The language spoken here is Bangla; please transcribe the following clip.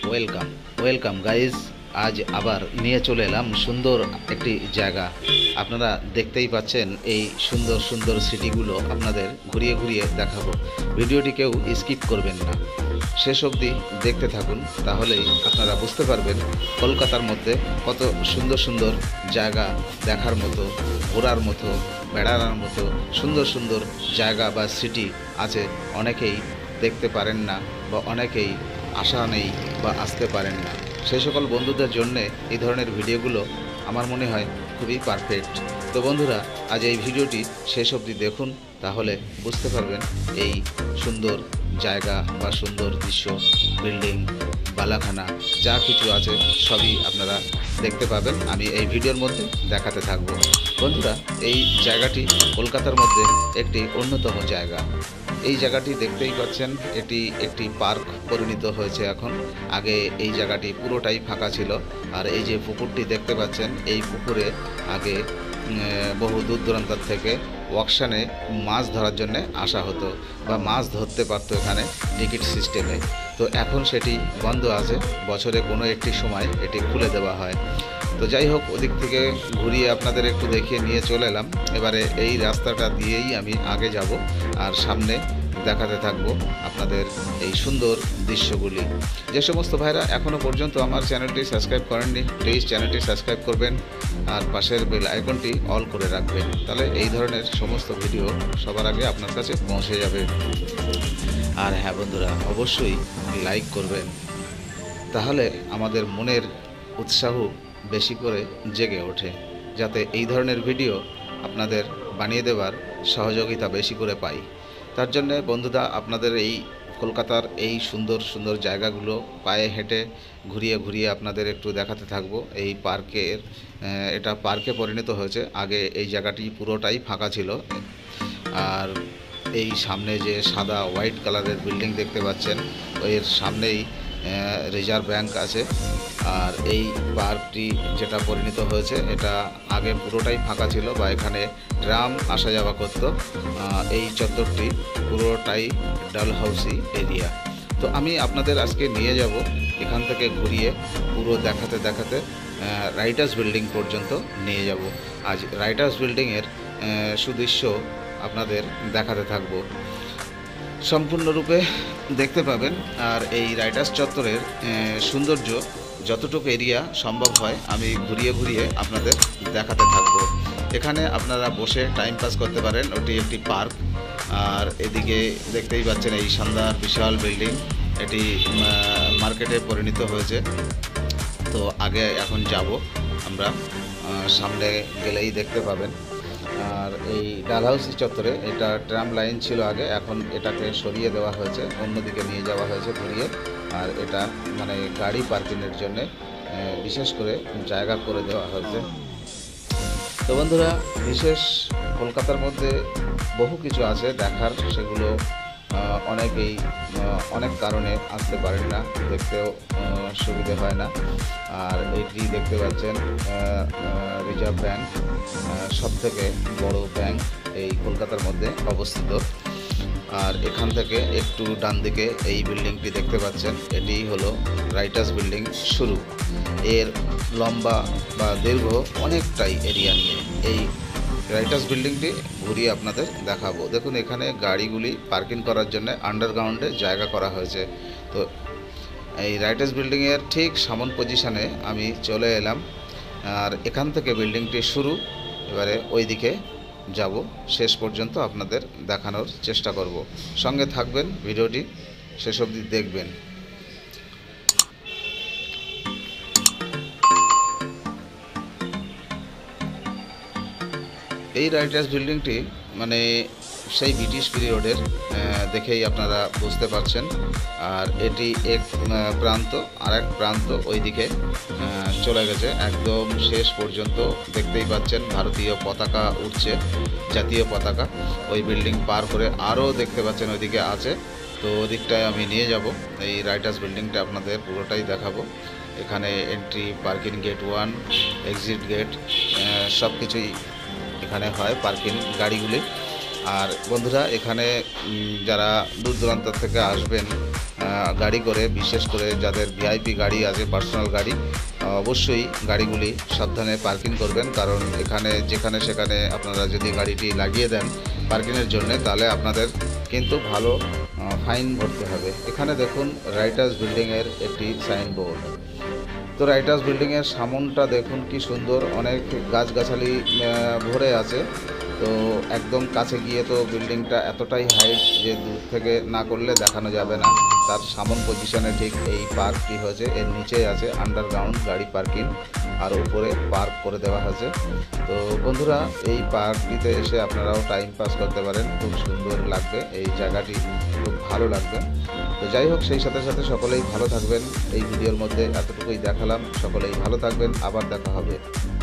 Welcome welcome guys. আজ আবার নিয়ে চলে এলাম সুন্দর একটি জায়গা। আপনারা দেখতেই পাচ্ছেন এই সুন্দর সুন্দর সিটিগুলো আপনাদের ঘুরিয়ে ঘুরিয়ে দেখাবো। ভিডিওটি কেউ স্কিপ করবেন না, শেষ অবধি দেখতে থাকুন, তাহলেই আপনারা বুঝতে পারবেন কলকাতার মধ্যে কত সুন্দর সুন্দর জায়গা দেখার মতো, ঘোরার মতো, বেড়ানোর মতো সুন্দর সুন্দর জায়গা বা সিটি আছে। অনেকেই দেখতে পারেন না বা অনেকেই আশা নেই বা আসতে পারেন না। সেই সকল বন্ধুদের জন্যে এই ধরনের ভিডিওগুলো আমার মনে হয় খুবই পারফেক্ট। তো বন্ধুরা, আজ এই ভিডিওটি শেষ অবধি দেখুন, তাহলে বুঝতে পারবেন এই সুন্দর জায়গা বা সুন্দর দৃশ্য, বিল্ডিং, বালাখানা যা কিছু আছে সবই আপনারা দেখতে পাবেন। আমি এই ভিডিওর মধ্যে দেখাতে থাকব। বন্ধুরা, এই জায়গাটি কলকাতার মধ্যে একটি অন্যতম জায়গা। এই জায়গাটি দেখতেই পাচ্ছেন, এটি একটি পার্ক পরিণত হয়েছে এখন। আগে এই জায়গাটি পুরোটাই ফাঁকা ছিল। আর এই যে পুকুরটি দেখতে পাচ্ছেন, এই পুকুরে আগে বহু দূর দূরান্ত থেকে ওয়াকশানে মাছ ধরার জন্য আসা হতো বা মাছ ধরতে পারতো এখানে টিকিট সিস্টেমে। তো এখন সেটি বন্ধ আছে, বছরে কোনো একটি সময় এটি খুলে দেওয়া হয়। তো যাই হোক, ওদিক থেকে ঘুরিয়ে আপনাদের একটু দেখিয়ে নিয়ে চলে এলাম। এবারে এই রাস্তাটা দিয়েই আমি আগে যাব আর সামনে দেখাতে থাকবো আপনাদের এই সুন্দর দৃশ্যগুলি। যে সমস্ত ভাইরা এখনও পর্যন্ত আমার চ্যানেলটি সাবস্ক্রাইব করেননি, প্লিজ চ্যানেলটি সাবস্ক্রাইব করবেন আর পাশের বেল আইকনটি অল করে রাখবেন, তাহলে এই ধরনের সমস্ত ভিডিও সবার আগে আপনার কাছে পৌঁছে যাবে। আর হ্যাঁ বন্ধুরা, অবশ্যই লাইক করবেন, তাহলে আমাদের মনের উৎসাহ বেশি করে জেগে ওঠে, যাতে এই ধরনের ভিডিও আপনাদের বানিয়ে দেওয়ার সহযোগিতা বেশি করে পাই। তার জন্য বন্ধুরা, আপনাদের এই কলকাতার এই সুন্দর সুন্দর জায়গাগুলো পায়ে হেঁটে ঘুরিয়ে ঘুরিয়ে আপনাদের একটু দেখাতে থাকবো। এই পার্কের, এটা পার্কে পরিণত হয়েছে। আগে এই জায়গাটি পুরোটাই ফাঁকা ছিল। আর এই সামনে যে সাদা হোয়াইট কালারের বিল্ডিং দেখতে পাচ্ছেন, এর সামনেই রিজার্ভ ব্যাংক আছে। আর এই পার্কটি যেটা পরিণত হয়েছে, এটা আগে পুরোটাই ফাঁকা ছিল বা এখানে ট্রাম আসা যাওয়া করত। এই চত্বরটি পুরোটাই ডালহাউসি এরিয়া। তো আমি আপনাদের আজকে নিয়ে যাব এখান থেকে ঘুরিয়ে পুরো দেখাতে দেখাতে রাইটার্স বিল্ডিং পর্যন্ত নিয়ে যাব। আজ রাইটার্স বিল্ডিংয়ের সুদৃশ্য আপনাদের দেখাতে থাকব, সম্পূর্ণরূপে দেখতে পাবেন। আর এই রাইটার্স চত্বরের সৌন্দর্য যতটুকু এরিয়া সম্ভব হয় আমি ঘুরিয়ে ঘুরিয়ে আপনাদের দেখাতে থাকব। এখানে আপনারা বসে টাইম পাস করতে পারেন, ওটি একটি পার্ক। আর এদিকে দেখতেই পাচ্ছেন এই শানদার বিশাল বিল্ডিং, এটি মার্কেটে পরিণত হয়েছে। তো আগে এখন যাব আমরা, সামনে গেলেই দেখতে পাবেন। আর এই ডালহাউসি চত্বরে এটা ট্রাম লাইন ছিল আগে, এখন এটাকে সরিয়ে দেওয়া হয়েছে, অন্যদিকে নিয়ে যাওয়া হয়েছে ঘুরিয়ে। আর এটা মানে গাড়ি পার্কিংয়ের জন্য বিশেষ করে জায়গা করে দেওয়া হয়েছে। তো বন্ধুরা, বিশেষ কলকাতার মধ্যে বহু কিছু আছে দেখার, সেগুলো অনেকেই অনেক কারণে আসতে পারেন না, দেখতেও সুবিধে হয় না। আর এইটি দেখতে পাচ্ছেন রিজার্ভ ব্যাংক, সবথেকে বড় ব্যাংক এই কলকাতার মধ্যে অবস্থিত। আর এখান থেকে একটু ডান দিকে এই বিল্ডিংটি দেখতে পাচ্ছেন, এটি হলো রাইটার্স বিল্ডিং শুরু। এর লম্বা বা দীর্ঘ অনেকটাই এরিয়া নিয়ে এই রাইটার্স বিল্ডিংটি ঘুরিয়ে আপনাদের দেখাবো। দেখুন, এখানে গাড়িগুলি পার্কিং করার জন্য আন্ডারগ্রাউন্ডে জায়গা করা হয়েছে। তো এই রাইটার্স বিল্ডিংয়ের ঠিক সামন পজিশানে আমি চলে এলাম। আর এখান থেকে বিল্ডিংটি শুরু, এবারে ওই দিকে যাব, শেষ পর্যন্ত আপনাদের দেখানোর চেষ্টা করব। সঙ্গে থাকবেন, ভিডিওটি শেষ অবধি দেখবেন। এই রাইটার্স বিল্ডিংটি মানে সেই ব্রিটিশ পিরিয়ডের, দেখেই আপনারা বুঝতে পারছেন। আর এটি এক প্রান্ত, আর এক প্রান্ত ওই দিকে চলে গেছে, একদম শেষ পর্যন্ত দেখতেই পাচ্ছেন ভারতীয় পতাকা উঠছে, জাতীয় পতাকা। ওই বিল্ডিং পার করে আরও দেখতে পাচ্ছেন ওইদিকে আছে। তো ওদিকটায় আমি নিয়ে যাব, এই রাইটার্স বিল্ডিংটা আপনাদের পুরোটাই দেখাবো। এখানে entry, parking gate 1, exit gate, সব কিছুই এখানে হয় পার্কিং গাড়িগুলি। আর বন্ধুরা, এখানে যারা দূর দূরান্ত থেকে আসবেন গাড়ি করে, বিশেষ করে যাদের ভিআইপি গাড়ি আছে, পার্সোনাল গাড়ি, অবশ্যই গাড়িগুলি সাবধানে পার্কিং করবেন। কারণ এখানে যেখানে সেখানে আপনারা যদি গাড়িটি লাগিয়ে দেন পার্কিংয়ের জন্য, তাহলে আপনাদের কিন্তু ভালো ফাইন ভরতে হবে। এখানে দেখুন রাইটার্স বিল্ডিংয়ের একটি সাইনবোর্ড। তো রাইটার্স বিল্ডিংয়ের সামনটা দেখুন কি সুন্দর, অনেক গাছগাছালি ভরে আছে। তো একদম কাছে গিয়ে তো বিল্ডিংটা এতটাই হাইট যে দূর থেকে না করলে দেখানো যাবে না। তার সামন পজিশনে ঠিক এই পার্কটি হয়েছে, এর নিচেই আছে আন্ডারগ্রাউন্ড গাড়ি পার্কিং, আর উপরে পার্ক করে দেওয়া হয়েছে। তো বন্ধুরা, এই পার্কটিতে এসে আপনারাও টাইম পাস করতে পারেন, খুব সুন্দর লাগবে এই জায়গাটি, খুব ভালো লাগবে। তো যাই হোক, সেই সাথে সাথে সকলেই ভালো থাকবেন। এই ভিডিওর মধ্যে এতটুকুই দেখালাম, সকলেই ভালো থাকবেন, আবার দেখা হবে।